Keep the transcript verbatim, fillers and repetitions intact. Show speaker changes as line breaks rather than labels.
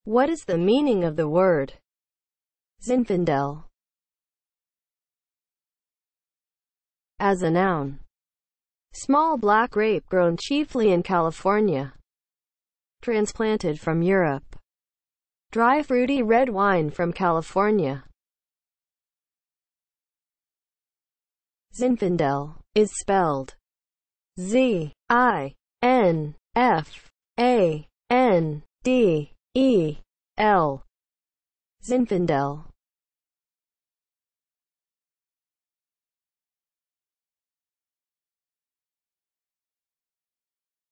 What is the meaning of the word ZINFANDEL as a noun? Small black grape grown chiefly in California. Transplanted from Europe. Dry fruity red wine from California. ZINFANDEL is spelled Z I N F A N D E L. ZINFANDEL.